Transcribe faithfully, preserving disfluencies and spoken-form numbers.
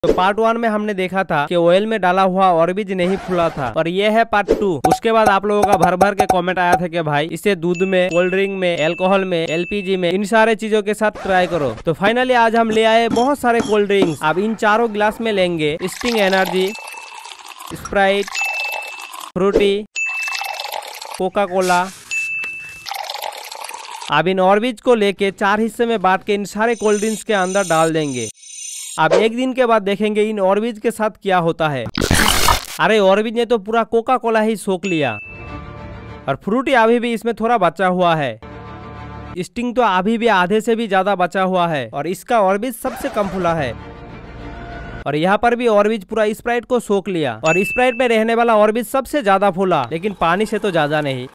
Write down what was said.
तो part one में हमने देखा था कि ऑयल में डाला हुआ ऑर्बिज नहीं फूला था, और ये है पार्ट टू। उसके बाद आप लोगों का भर भर के कमेंट आया था कि भाई इसे दूध में, कोल्ड ड्रिंक में, अल्कोहल में, एलपीजी में, इन सारे चीजों के साथ ट्राई करो। तो फाइनली आज हम ले आए बहुत सारे कोल्ड ड्रिंक्स। अब इन चारों गिलास में लेंगे Sting energy, Sprite, Frooti, Coca Cola. अब इन ऑर्बिज को लेके चार हिस्से में बांट के इन सारे कोल्ड ड्रिंक्स के अंदर डाल देंगे। अब एक दिन के बाद देखेंगे इन ऑर्बिज के साथ क्या होता है। अरे ऑर्बिज ने तो पूरा कोका कोला ही सोख लिया, और फ्रूटी अभी भी इसमें थोड़ा बचा हुआ है। स्टिंग तो अभी भी आधे से भी ज्यादा बचा हुआ है, और इसका ऑर्बिज सबसे कम फूला है। और यहाँ पर भी ऑर्बिज पूरा स्प्राइट को सोख लिया, और स्प्राइट में रहने वाला ऑर्बिज सबसे ज्यादा फूला, लेकिन पानी से तो ज्यादा नहीं।